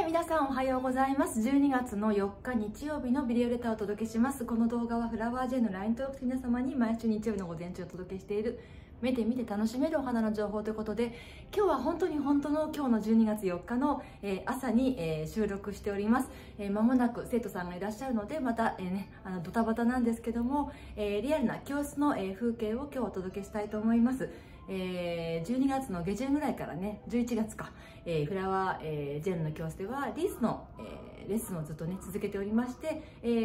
皆さんおはようございます。12月の4日日曜日のビデオレターをお届けします。この動画はフラワージェの LINE 登録者皆様に毎週日曜日の午前中お届けしている目で見て楽しめるお花の情報ということで、今日は本当の今日の12月4日の朝に収録しております。間もなく生徒さんがいらっしゃるので、またドタバタなんですけども、リアルな教室の風景を今日お届けしたいと思います。12月の下旬ぐらいからね、11月か、フラワー、ジェルの教室ではリースの、レッスンをずっとね続けておりまして、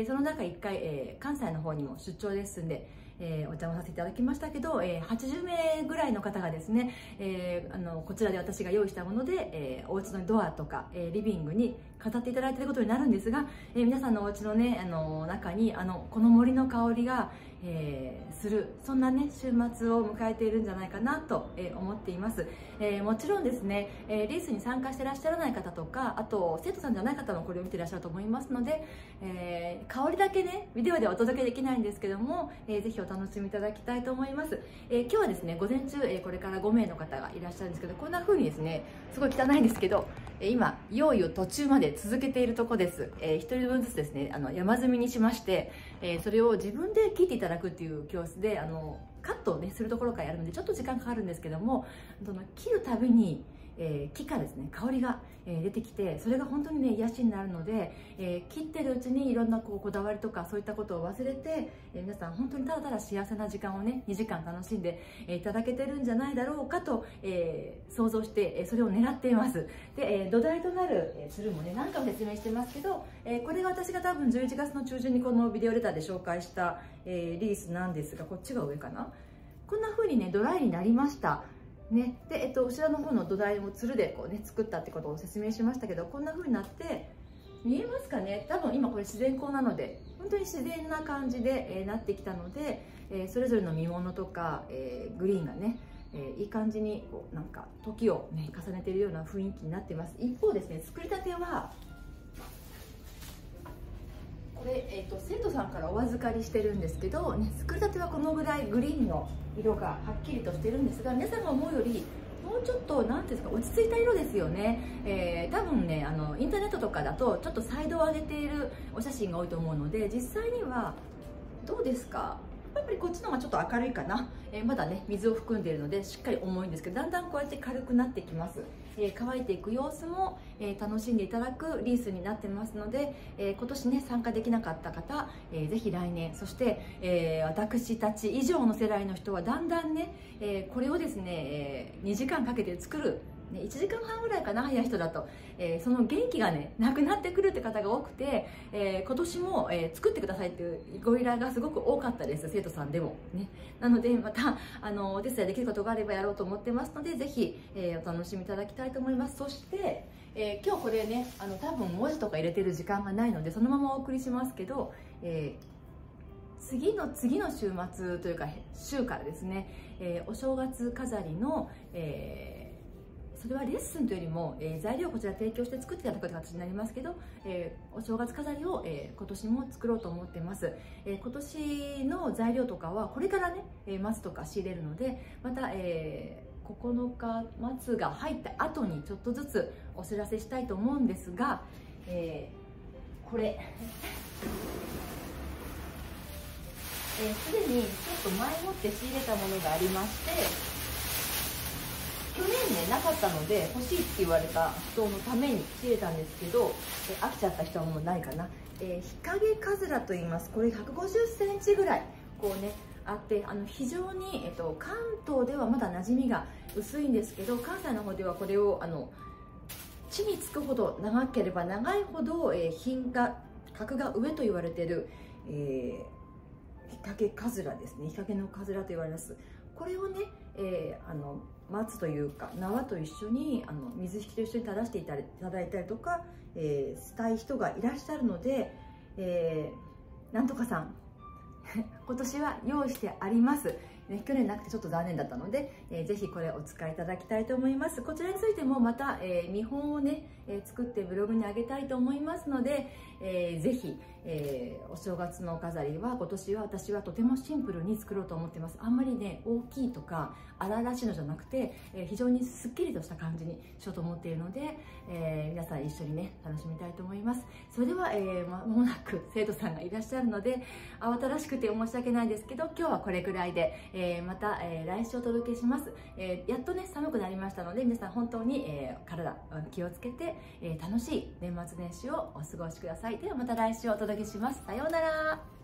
その中1回、関西の方にも出張レッスンで、お邪魔させていただきましたけど、80名ぐらいの方がですね、こちらで私が用意したもので、お家のドアとか、リビングに飾っていただいていることになるんですが、皆さんのお家のね、中にこの森の香りが、する、そんなね週末を迎えているんじゃないかなと、思っています。もちろんですね、リースに参加していらっしゃらない方とか、あと生徒さんじゃない方もこれを見ていらっしゃると思いますので、香りだけねビデオではお届けできないんですけども、ぜひお楽しみいただきたいと思います。今日はですね午前中、これから5名の方がいらっしゃるんですけど、こんな風にですね、すごい汚いんですけど、今用意を途中まで続けているところです。1人分ずつですね山積みにしまして、それを自分で切っていただくっていう教室で、カットをねするところからやるのでちょっと時間かかるんですけども、切るたびに木からですね香りが出てきて、それが本当にね癒しになるので、切ってるうちにいろんなこだわりとかそういったことを忘れて、皆さん本当にただただ幸せな時間をね2時間楽しんでいただけてるんじゃないだろうかと、想像してそれを狙っています。で、土台となるつるもね何回も説明してますけど、これが私が多分11月の中旬にこのビデオレターで紹介した、リースなんですが、こっちが上かな。こんな風にねドライになりましたね。で、後ろの方の土台をつるでこう、ね、作ったってことを説明しましたけど、こんな風になって見えますかね。多分今これ自然光なので本当に自然な感じで、なってきたので、それぞれの見物とか、グリーンがね、いい感じにこうなんか時を、ね、重ねているような雰囲気になっています。一方ですね、作りたてはこれ、生徒さんからお預かりしてるんですけど、ね、作りたてはこのぐらいグリーンの色がはっきりとしてるんですが、皆さんが思うよりもうちょっと何ていうんですか、落ち着いた色ですよね。多分ねインターネットとかだとちょっと彩度を上げているお写真が多いと思うので、実際にはどうですか。やっぱりこっちの方がちょっと明るいかな。まだね水を含んでいるのでしっかり重いんですけど、だんだんこうやって軽くなってきます。乾いていく様子も、楽しんでいただくリースになってますので、今年ね参加できなかった方、ぜひ来年、そして、私たち以上の世代の人はだんだんね、これをですね、2時間かけて作る1時間半ぐらいかな、早い人だと、その元気がねなくなってくるって方が多くて、今年も、作ってくださいっていうご依頼がすごく多かったです、生徒さんでもね。なのでまたお手伝いできることがあればやろうと思ってますので、ぜひ、お楽しみいただきたいと思います。そして、今日これね多分文字とか入れてる時間がないのでそのままお送りしますけど、次の週末というか週からですね、お正月飾りの、それはレッスンというよりも、材料をこちら提供して作っていただく形になりますけど、お正月飾りを、今年も作ろうと思ってます。今年の材料とかはこれからね、松とか仕入れるので、また、9日松が入った後にちょっとずつお知らせしたいと思うんですが、これすでにちょっと前もって仕入れたものがありまして、去年ねなかったので欲しいって言われた人のために仕入れたんですけど、飽きちゃった人はもうないかな。日陰かずらと言います。これ150センチぐらいこうねあって、非常に、関東ではまだ馴染みが薄いんですけど、関西の方ではこれを地につくほど長ければ長いほど、格が上と言われている、日陰かずらですね。日陰のかずらと言われます。これをね、松というか縄と一緒に水引と一緒に垂らしていただいたりとか、したい人がいらっしゃるので、なんとかさん今年は用意してあります。 ね、去年なくてちょっと残念だったので、ぜひこれお使いいただきたいと思います。こちらについてもまた、見本をね、作ってブログに上げたいと思いますので、ぜひ、お正月のお飾りは今年は私はとてもシンプルに作ろうと思ってます。あんまりね大きいとか荒々しいのじゃなくて、非常にすっきりとした感じにしようと思っているので、皆さん一緒にね楽しみたいと思います。それでは、間もなく生徒さんがいらっしゃるので慌ただしくて申し訳ないですけど、今日はこれくらいで、また、来週お届けします。やっとね寒くなりましたので、皆さん本当に、体気をつけて、楽しい年末年始をお過ごしください。ではまた来週お届けします。さようなら。